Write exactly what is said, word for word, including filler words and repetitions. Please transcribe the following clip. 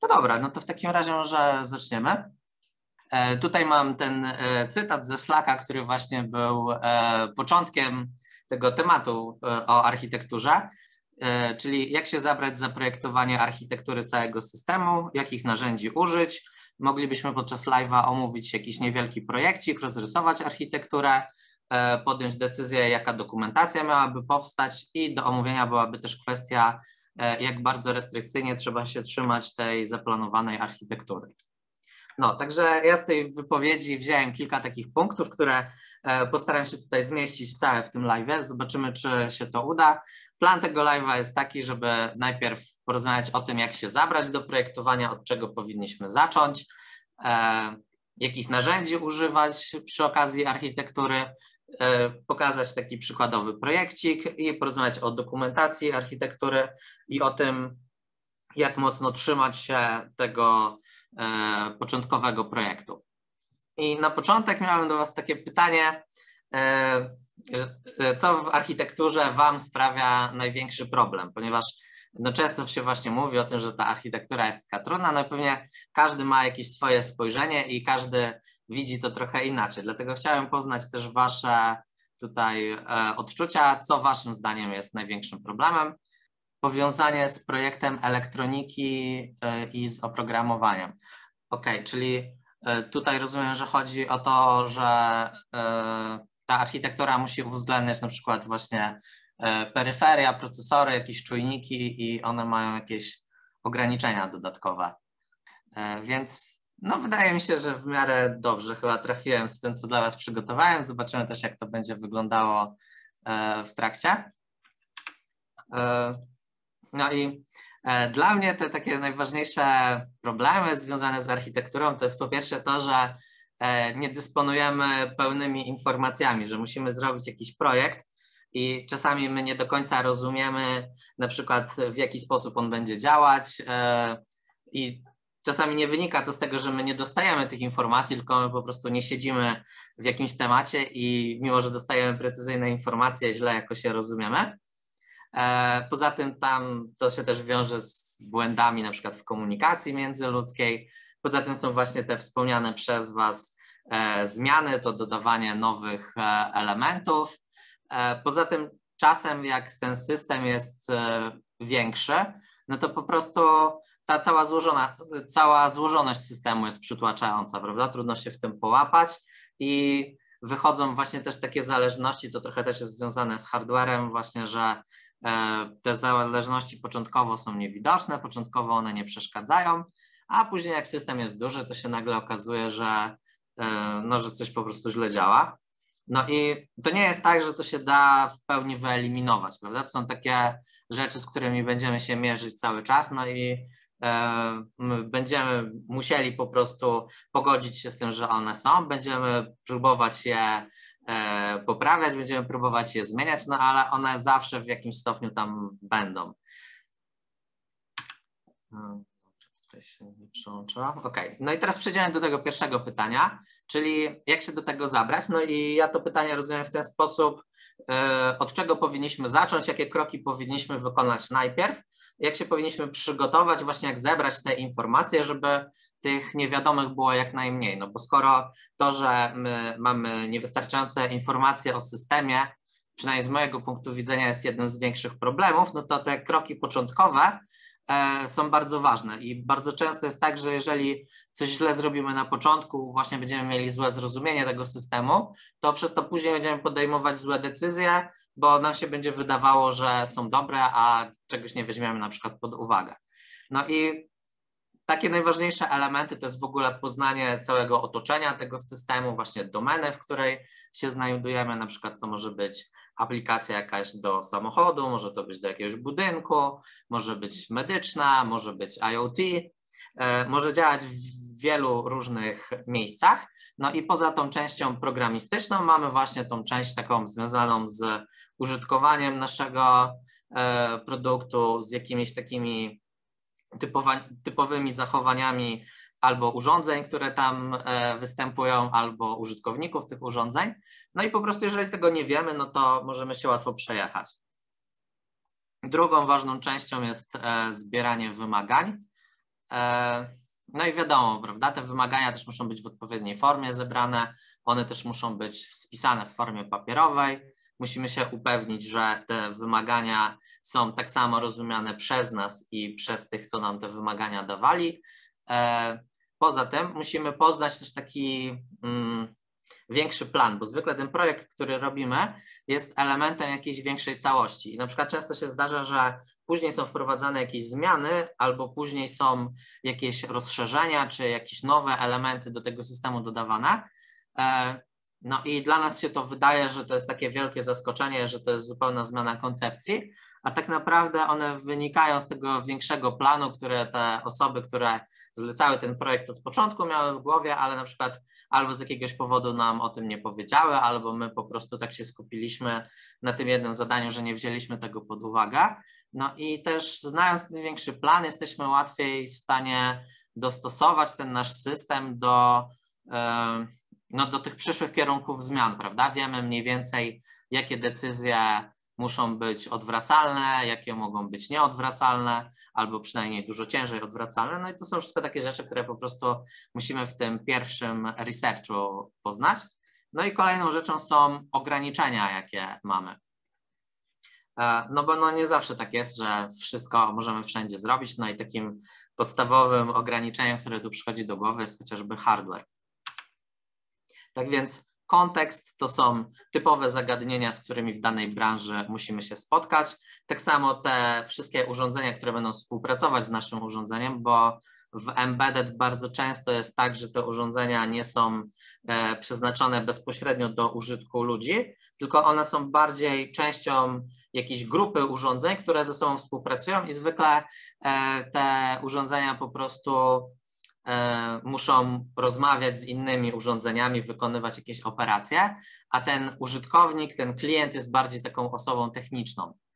No dobra, no to w takim razie może zaczniemy. E, tutaj mam ten e, cytat ze Slacka, który właśnie był e, początkiem tego tematu e, o architekturze, e, czyli jak się zabrać za projektowanie architektury całego systemu, jakich narzędzi użyć. Moglibyśmy podczas live'a omówić jakiś niewielki projekcik, rozrysować architekturę, e, podjąć decyzję, jaka dokumentacja miałaby powstać i do omówienia byłaby też kwestia, jak bardzo restrykcyjnie trzeba się trzymać tej zaplanowanej architektury. No, także ja z tej wypowiedzi wziąłem kilka takich punktów, które postaram się tutaj zmieścić całe w tym live'ie. Zobaczymy, czy się to uda. Plan tego live'a jest taki, żeby najpierw porozmawiać o tym, jak się zabrać do projektowania, od czego powinniśmy zacząć, jakich narzędzi używać przy okazji architektury, pokazać taki przykładowy projekcik i porozmawiać o dokumentacji architektury i o tym, jak mocno trzymać się tego początkowego projektu. I na początek miałem do Was takie pytanie, co w architekturze Wam sprawia największy problem, ponieważ no często się właśnie mówi o tym, że ta architektura jest taka trudna, no pewnie każdy ma jakieś swoje spojrzenie i każdy widzi to trochę inaczej. Dlatego chciałem poznać też Wasze tutaj odczucia, co Waszym zdaniem jest największym problemem. Powiązanie z projektem elektroniki i z oprogramowaniem. Ok, czyli tutaj rozumiem, że chodzi o to, że ta architektura musi uwzględniać na przykład właśnie peryferia, procesory, jakieś czujniki i one mają jakieś ograniczenia dodatkowe. Więc no wydaje mi się, że w miarę dobrze chyba trafiłem z tym, co dla Was przygotowałem. Zobaczymy też, jak to będzie wyglądało w trakcie. No i dla mnie te takie najważniejsze problemy związane z architekturą to jest po pierwsze to, że nie dysponujemy pełnymi informacjami, że musimy zrobić jakiś projekt i czasami my nie do końca rozumiemy na przykład, w jaki sposób on będzie działać i czasami nie wynika to z tego, że my nie dostajemy tych informacji, tylko my po prostu nie siedzimy w jakimś temacie i mimo, że dostajemy precyzyjne informacje, źle jakoś je rozumiemy. Poza tym tam to się też wiąże z błędami na przykład w komunikacji międzyludzkiej. Poza tym są właśnie te wspomniane przez Was zmiany, to dodawanie nowych elementów. Poza tym czasem jak ten system jest większy, no to po prostu ta cała, złożona, cała złożoność systemu jest przytłaczająca, prawda? Trudno się w tym połapać i wychodzą właśnie też takie zależności, to trochę też jest związane z hardwarem właśnie, że te zależności początkowo są niewidoczne, początkowo one nie przeszkadzają, a później jak system jest duży, to się nagle okazuje, że, no, że coś po prostu źle działa. No i to nie jest tak, że to się da w pełni wyeliminować, prawda? To są takie rzeczy, z którymi będziemy się mierzyć cały czas, no i będziemy musieli po prostu pogodzić się z tym, że one są, będziemy próbować je poprawiać, będziemy próbować je zmieniać, no ale one zawsze w jakimś stopniu tam będą. Tutaj się nie przełączyłam. Ok, no i teraz przejdziemy do tego pierwszego pytania, czyli jak się do tego zabrać? No i ja to pytanie rozumiem w ten sposób, od czego powinniśmy zacząć, jakie kroki powinniśmy wykonać najpierw, jak się powinniśmy przygotować, właśnie jak zebrać te informacje, żeby tych niewiadomych było jak najmniej, no bo skoro to, że my mamy niewystarczające informacje o systemie, przynajmniej z mojego punktu widzenia jest jednym z większych problemów, no to te kroki początkowe są bardzo ważne i bardzo często jest tak, że jeżeli coś źle zrobimy na początku, właśnie będziemy mieli złe zrozumienie tego systemu, to przez to później będziemy podejmować złe decyzje, bo nam się będzie wydawało, że są dobre, a czegoś nie weźmiemy na przykład pod uwagę. No i takie najważniejsze elementy to jest w ogóle poznanie całego otoczenia tego systemu, właśnie domeny, w której się znajdujemy, na przykład to może być aplikacja jakaś do samochodu, może to być do jakiegoś budynku, może być medyczna, może być IoT, może działać w wielu różnych miejscach. No i poza tą częścią programistyczną mamy właśnie tą część taką związaną z użytkowaniem naszego produktu, z jakimiś takimi typowymi zachowaniami albo urządzeń, które tam występują, albo użytkowników tych urządzeń. No i po prostu jeżeli tego nie wiemy, no to możemy się łatwo przejechać. Drugą ważną częścią jest zbieranie wymagań. No i wiadomo, prawda, te wymagania też muszą być w odpowiedniej formie zebrane, one też muszą być spisane w formie papierowej. Musimy się upewnić, że te wymagania są tak samo rozumiane przez nas i przez tych, co nam te wymagania dawali. Poza tym musimy poznać też taki mm, większy plan, bo zwykle ten projekt, który robimy, jest elementem jakiejś większej całości. I na przykład często się zdarza, że później są wprowadzane jakieś zmiany, albo później są jakieś rozszerzenia, czy jakieś nowe elementy do tego systemu dodawane. No i dla nas się to wydaje, że to jest takie wielkie zaskoczenie, że to jest zupełna zmiana koncepcji, a tak naprawdę one wynikają z tego większego planu, które te osoby, które zlecały ten projekt od początku, miały w głowie, ale na przykład albo z jakiegoś powodu nam o tym nie powiedziały, albo my po prostu tak się skupiliśmy na tym jednym zadaniu, że nie wzięliśmy tego pod uwagę. No i też znając ten większy plan, jesteśmy łatwiej w stanie dostosować ten nasz system do, no, do tych przyszłych kierunków zmian, prawda? Wiemy mniej więcej, jakie decyzje muszą być odwracalne, jakie mogą być nieodwracalne, albo przynajmniej dużo ciężej odwracalne. No i to są wszystko takie rzeczy, które po prostu musimy w tym pierwszym researchu poznać. No i kolejną rzeczą są ograniczenia, jakie mamy. No bo no nie zawsze tak jest, że wszystko możemy wszędzie zrobić. No i takim podstawowym ograniczeniem, które tu przychodzi do głowy, jest chociażby hardware. Tak więc kontekst to są typowe zagadnienia, z którymi w danej branży musimy się spotkać. Tak samo te wszystkie urządzenia, które będą współpracować z naszym urządzeniem, bo w embedded bardzo często jest tak, że te urządzenia nie są e, przeznaczone bezpośrednio do użytku ludzi, tylko one są bardziej częścią jakiejś grupy urządzeń, które ze sobą współpracują i zwykle e, te urządzenia po prostu muszą rozmawiać z innymi urządzeniami, wykonywać jakieś operacje, a ten użytkownik, ten klient jest bardziej taką osobą techniczną.